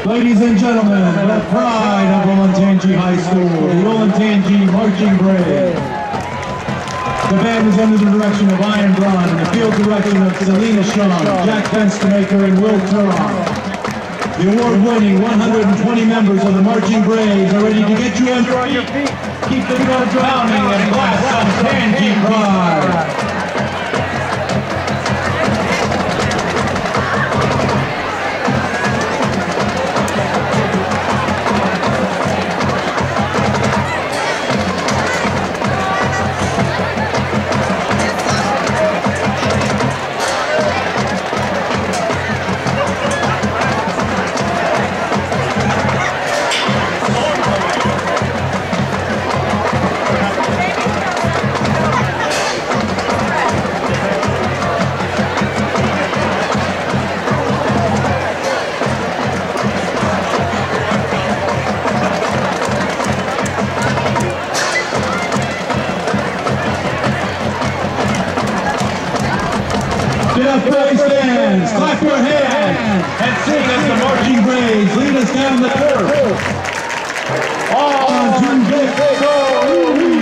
Ladies and gentlemen, the pride of Olentangy High School, the Olentangy Marching Brave. The band is under the direction of Ian Braun and the field direction of Selena Shaw, Jack Fenstermaker, and Will Turon. The award-winning 120 members of the Marching Braves are ready to get you on your feet. Keep the drums pounding and blast some Tangy pride. Get up, Braves fans! Clap your hands and sing as the Marching Braves lead us down the turf. On to victory!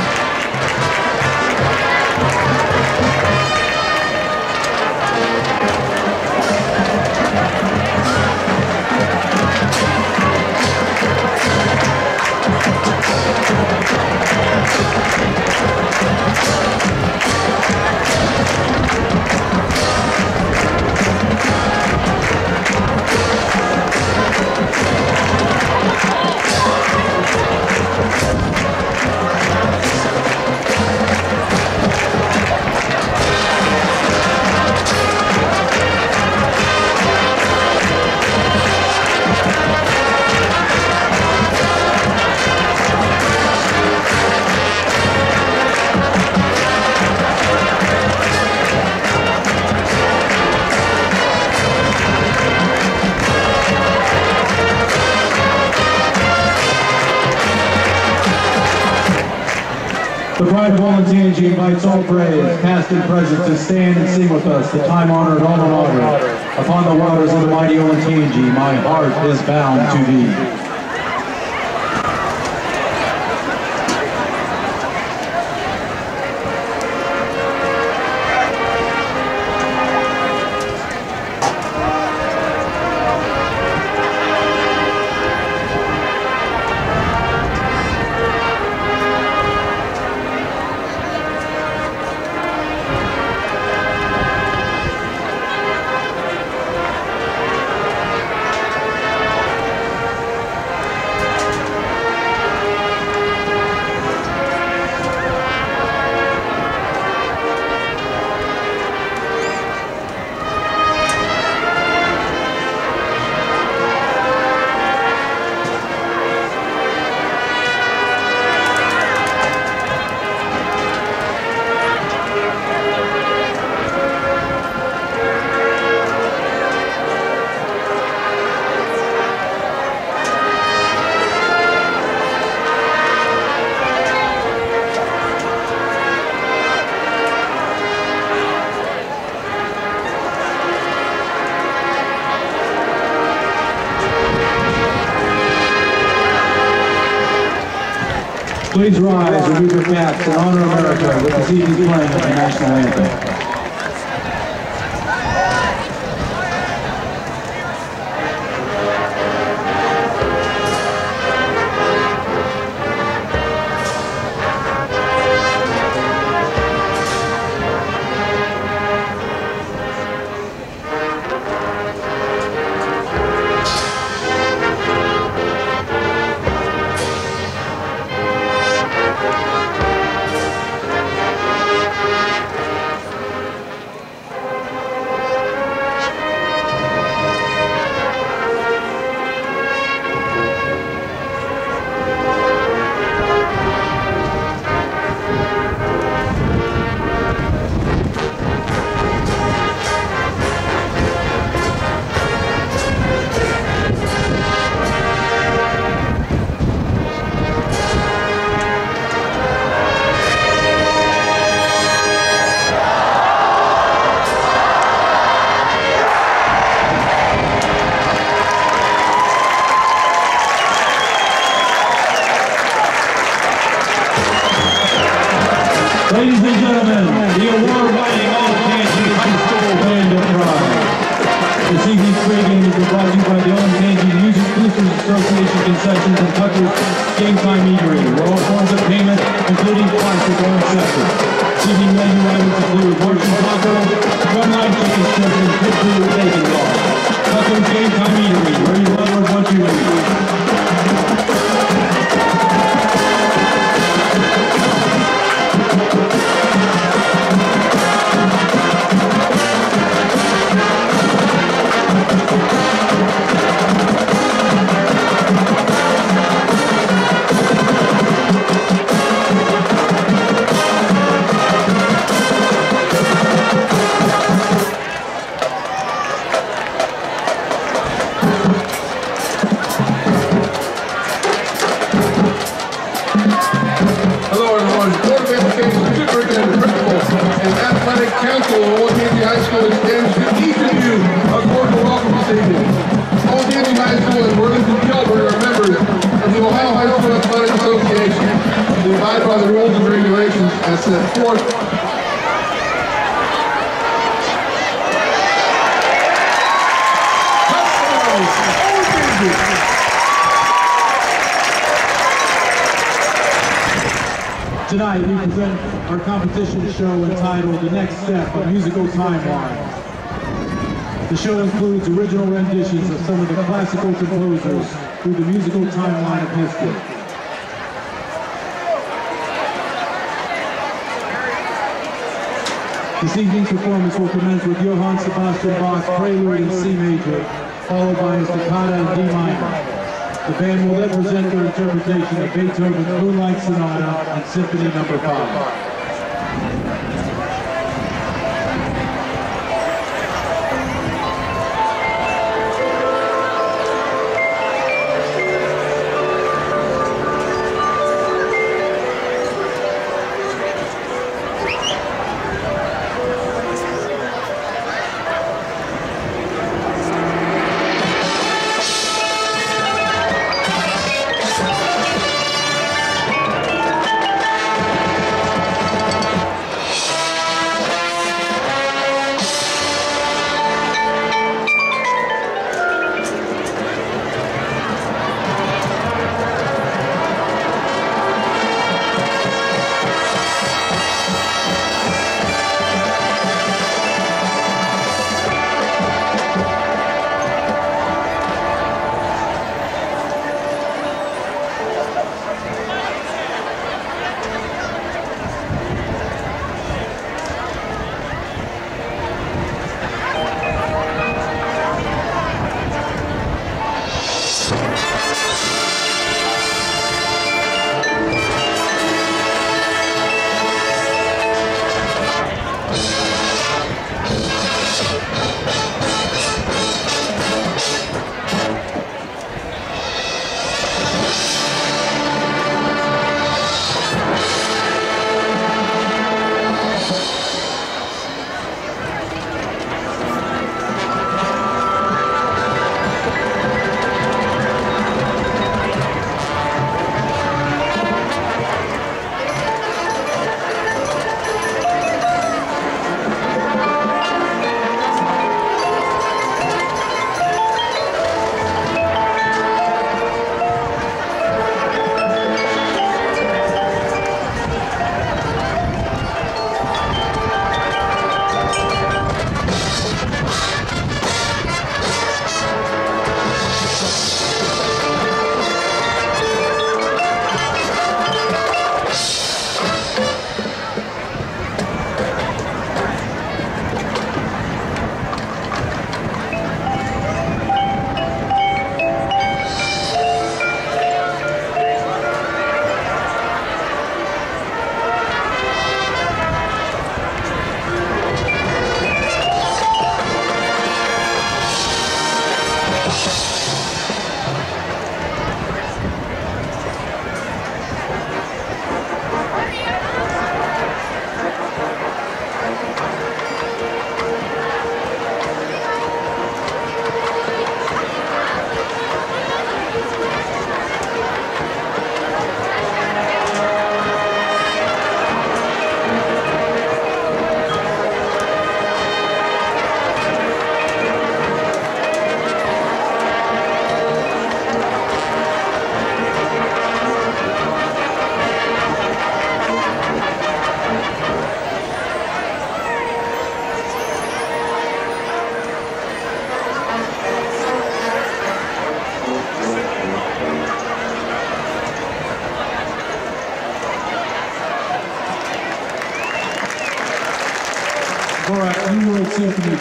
The pride of Olentangy invites all Braves, past and present, to stand and sing with us the time-honored alma mater. Upon the waters of the mighty Olentangy, my heart is bound to thee. Please rise, remove your caps, and honor America with this evening's playing of the national anthem. This evening's free game is brought to you by the Olentangy Music Boosters Association concessions and Tucker's Game Time Eatery, where all forms of payment, including plastic, are accepted. This evening menu items include marching taco, drumline chicken strips, and pit food bacon raw. Tucker's Game Time Eatery, where you love what you eat. Council of Olentangy High School extends to each of you a cordial welcome this evening. Olentangy High School and Worthington Kilbourne are members of the Ohio High School Athletic Association. They abide by the rules and regulations as set forth. Tonight we present our competition show entitled The Next Step, a Musical Timeline. The show includes original renditions of some of the classical composers through the musical timeline of history. This evening's performance will commence with Johann Sebastian Bach's Prelude in C major, followed by his Toccata in D minor. The band will then present their interpretation of Beethoven's Moonlight Sonata and Symphony No. 5.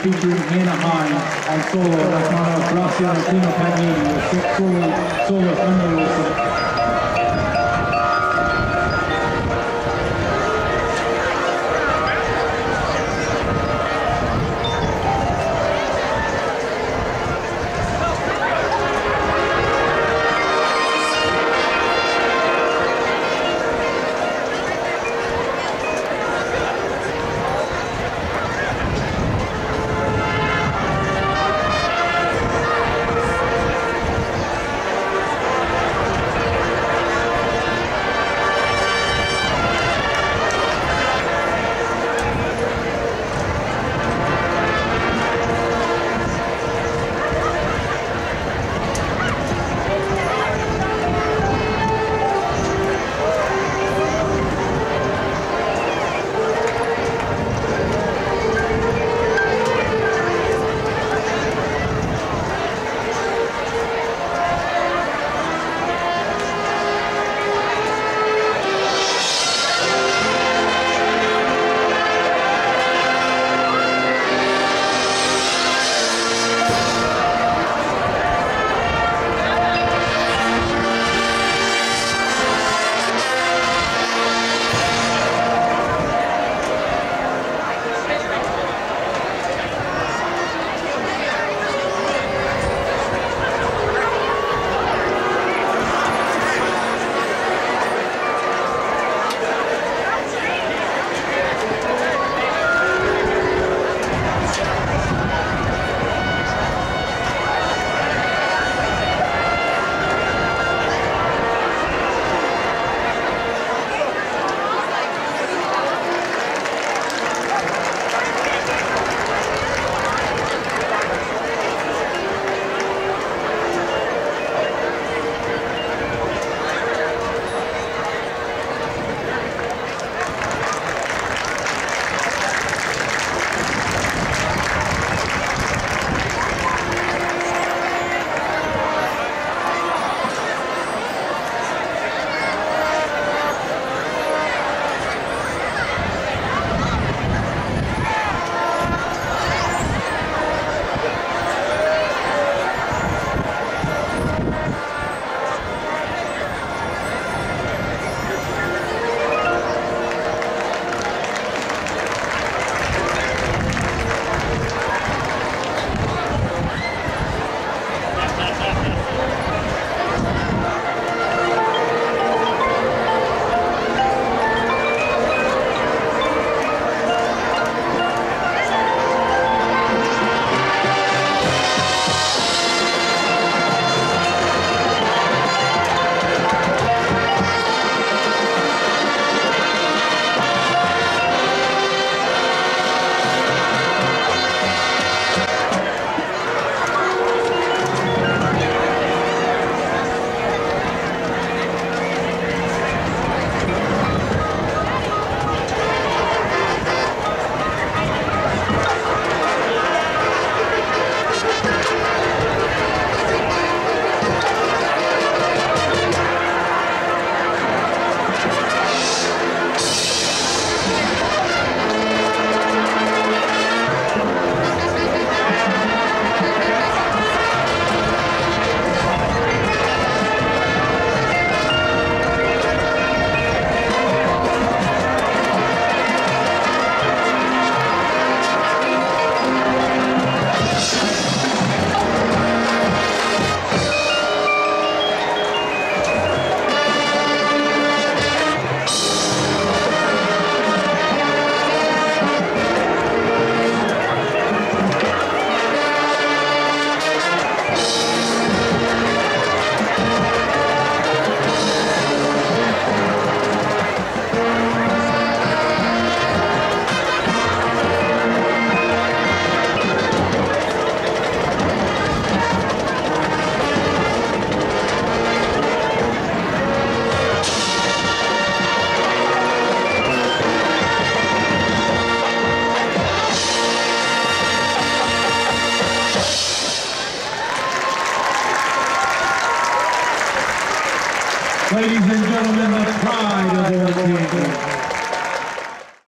featuring Hannah Hines on solo, that's not a Graciano Panini with solo thunder with